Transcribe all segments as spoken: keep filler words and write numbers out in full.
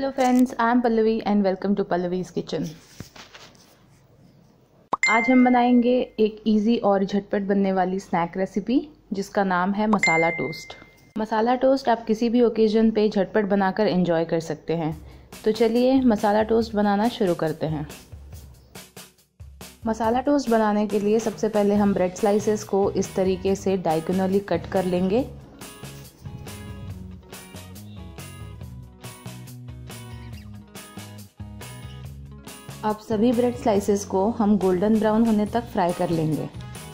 Hello friends, I am Pallavi and welcome to Pallavi's kitchen. आज हम बनाएंगे एक इजी और झटपट बनने वाली स्नैक रेसिपी जिसका नाम है मसाला टोस्ट। मसाला टोस्ट आप किसी भी ओकेजन पे झटपट बनाकर एंजॉय कर सकते हैं। तो चलिए मसाला टोस्ट बनाना शुरू करते हैं। मसाला टोस्ट बनाने के लिए सबसे पहले हम ब्रेड स्लाइसेस को इस तरीके से डायगोनली कट कर लेंगे। अब सभी ब्रेड स्लाइसेस को हम गोल्डन ब्राउन होने तक फ्राई कर लेंगे।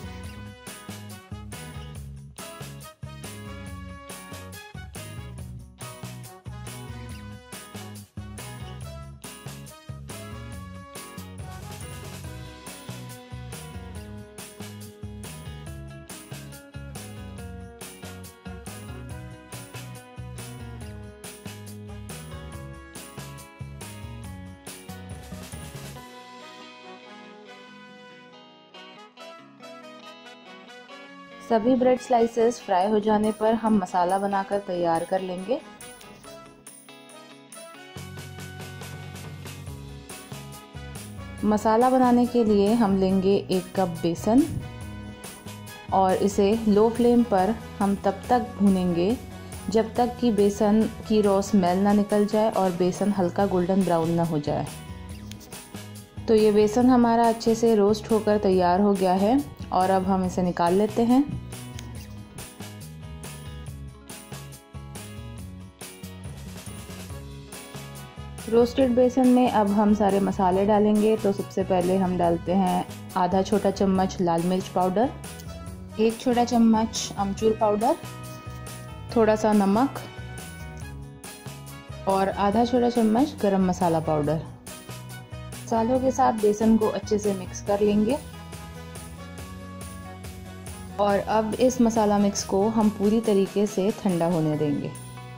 सभी ब्रेड स्लाइसेस फ्राई हो जाने पर हम मसाला बनाकर तैयार कर लेंगे। मसाला बनाने के लिए हम लेंगे एक कप बेसन और इसे लो फ्लेम पर हम तब तक भूनेंगे जब तक कि बेसन की रॉ स्मेल ना निकल जाए और बेसन हल्का गोल्डन ब्राउन ना हो जाए। तो ये बेसन हमारा अच्छे से रोस्ट होकर तैयार हो गया है और अब हम इसे निकाल लेते हैं। रोस्टेड बेसन में अब हम सारे मसाले डालेंगे। तो सबसे पहले हम डालते हैं आधा छोटा चम्मच लाल मिर्च पाउडर, एक छोटा चम्मच अमचूर पाउडर, थोड़ा सा नमक और आधा छोटा चम्मच गरम मसाला पाउडर। मसालों के साथ बेसन को अच्छे से मिक्स कर लेंगे और अब इस मसाला मिक्स को हम पूरी तरीके से ठंडा होने देंगे।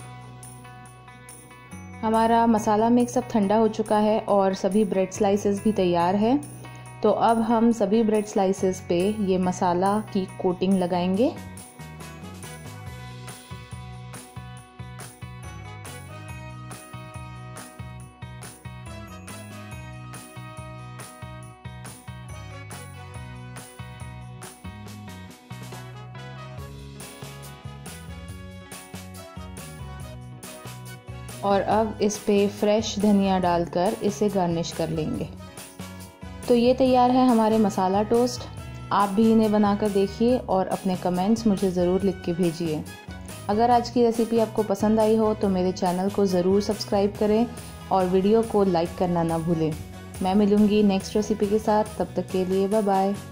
हमारा मसाला मिक्स अब ठंडा हो चुका है और सभी ब्रेड स्लाइसेस भी तैयार है। तो अब हम सभी ब्रेड स्लाइसेस पे ये मसाला की कोटिंग लगाएंगे। और अब इस पे फ्रेश धनिया डालकर इसे गार्निश कर लेंगे। तो ये तैयार है हमारे मसाला टोस्ट। आप भी इन्हें बनाकर देखिए और अपने कमेंट्स मुझे ज़रूर लिख के भेजिए। अगर आज की रेसिपी आपको पसंद आई हो तो मेरे चैनल को ज़रूर सब्सक्राइब करें और वीडियो को लाइक करना ना भूलें। मैं मिलूँगी नेक्स्ट रेसिपी के साथ, तब तक के लिए बाय बाय।